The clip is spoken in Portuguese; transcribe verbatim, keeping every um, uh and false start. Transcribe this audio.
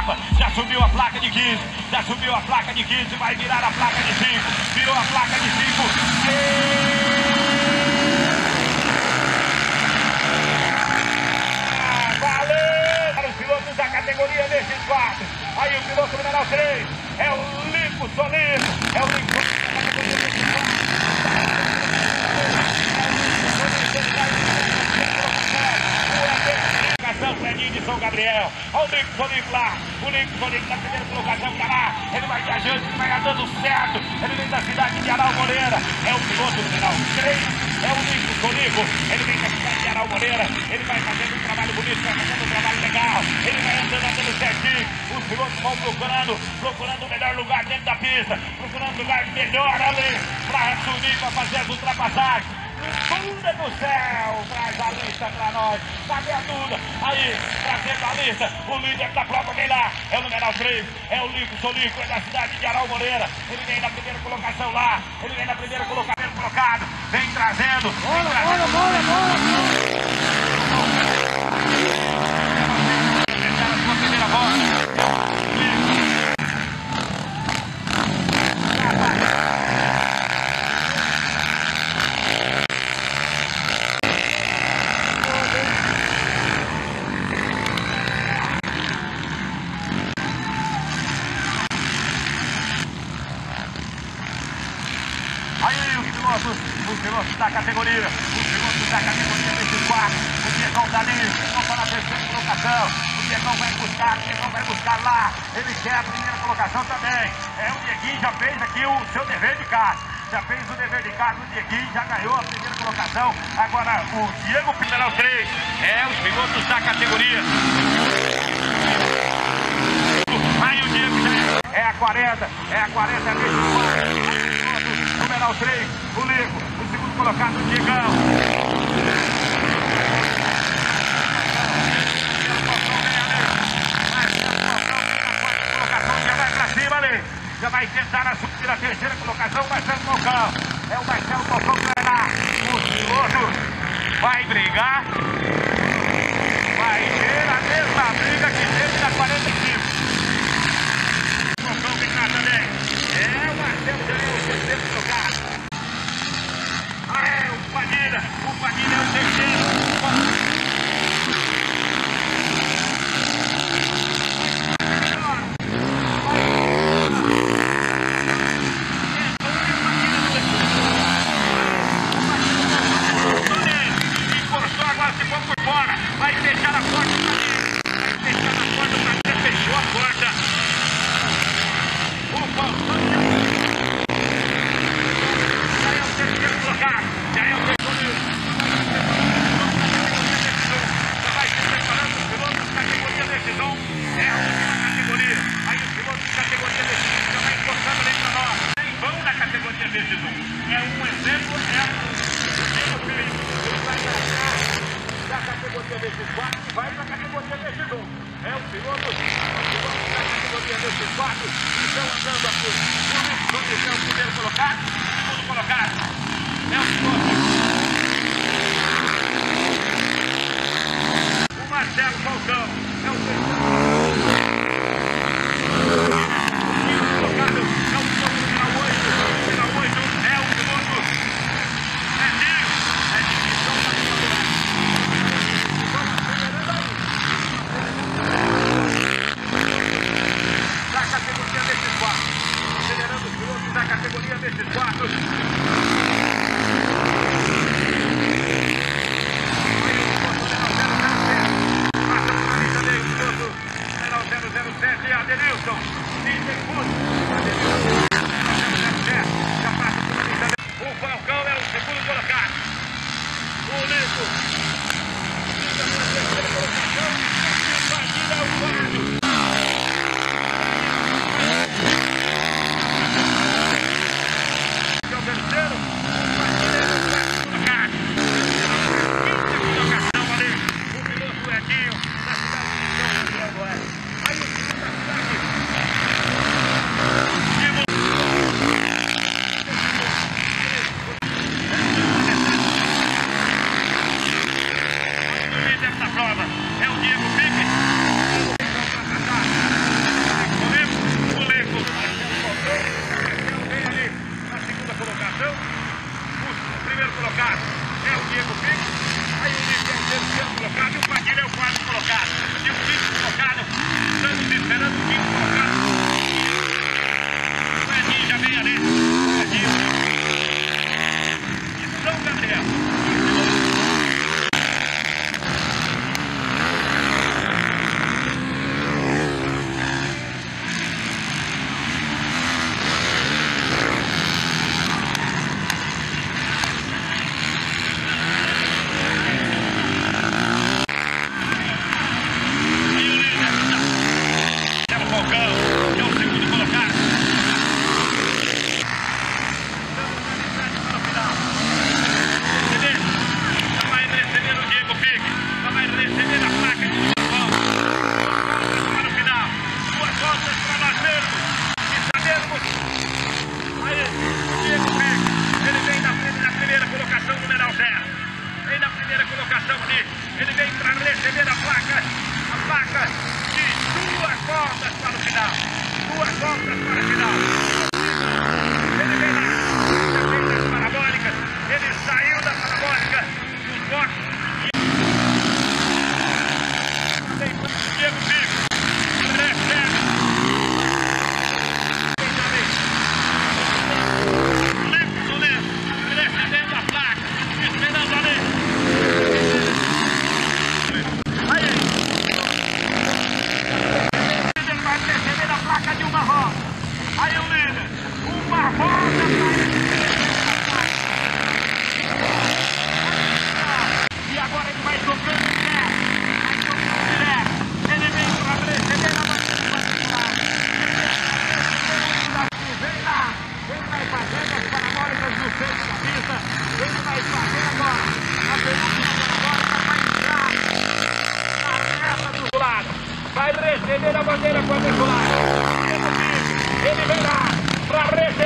etapa. Já subiu a placa de quinze. Já subiu a placa de quinze. Vai virar a placa de cinco. Virou a placa de cinco. Valeu! Para os pilotos da categoria desses quatro. Aí o piloto número três é o Lico Solico. É o Lico Solico da categoria desses quatro. Fredinho de São Gabriel, olha o Lico Solico lá, o Lico Solico na primeira colocação, tá lá, ele vai viajando, ele vai andando certo, ele vem da cidade de Aral Moreira, é o piloto número três, é o Lico Solico, ele vem da cidade de Aral Moreira, ele vai fazendo um trabalho bonito, vai fazendo um trabalho legal, ele vai andando, andando certinho, os pilotos vão procurando, procurando o melhor lugar dentro da pista, procurando um lugar melhor ali, para subir, para fazer as ultrapassagens. Duda do céu, traz a lista pra nós. Cadê a Duda? Aí, trazendo a lista, o líder da prova vem lá. É o número três, é o Lico Solico, é da cidade de Aral Moreira. Ele vem na primeira colocação lá. Ele vem na primeira colocação colocado. Vem trazendo. Vem bora, trazendo. bora, bora, Fechar a sua primeira volta. Os pilotos da categoria, os pilotos da categoria desses quatro, o Diegão tá ali, vão para a terceira colocação, o Diegão vai buscar, o Diegão vai buscar lá, ele quer a primeira colocação também, é o Dieguinho já fez aqui o seu dever de casa, já fez o dever de casa, o Dieguinho já ganhou a primeira colocação, agora o Diego Pimentel três, é os pilotos da categoria. Aí o Diego é a quarenta, é a quarenta, é mesmo quatro, número três, o Lico, o segundo colocado, o Diegão. Já vai pra cima ali, já vai tentar assumir a terceira colocação, o Marcelo Falcão. É o Marcelo Falcão que vai lá, o piloto vai brigar, vai ter a mesma briga que teve na quarenta e cinco. Falcão vem lá também, é o Marcelo Janel, o terceiro colocado. Ah, é o Padilha, o Padilha é o terceiro. Vai fechar a porta pra mim. Vai fechar a porta pra mim. Fechou a porta. O Falcão já é o terceiro colocado. Já é o terceiro. Já vai se preparando os pilotos da categoria decisão. É a última categoria. Aí os pilotos da categoria decisão já vai encostando ali pra nós. Nem vão na categoria decisão. É um exemplo. É o perigo. Da categoria desses quatro e vai para a categoria desses um. É o piloto, o piloto da categoria desses quatro que estão andando aqui. O Lico Solico é o primeiro colocado, o segundo colocado é o piloto. O Marcelo Falcão é o terceiro. O colocado é o piloto número oito. Número oito é o piloto Edinho. Edinho de São Gabriel. Da categoria desses quatro, acelerando os pilotos da categoria desses quatro. Aí o piloto zero zero sete, passa por ali também o piloto zero zero sete, Adenilson, Lindenburg, Adenilson, zero zero sete, já passa por ali também. O Falcão é o segundo colocado, o Lico, a terceira colocação, e Padilha é o quarto. É o Diego Pique. voltas para o final. Duas voltas para o final. Ele vem lá, ele fez as parabólicas, ele saiu da parabólica, o corte. Diego Pico, André Pérez, Limpos Ulisses, recebendo a placa, esperando ali. Aí, ele vai receber a placa de uma volta. Aí o líder, uma volta para e agora ele vai tocando em pé, vai tocando direto. Ele vem para receber a particular. Vem lá, ele vai fazendo as parabólicas no centro da pista. Ele vai fazer agora a penúltima parabólica para entrar na reta do lado. Vai receber a bandeira quadriculada. Ele vem lá para receber.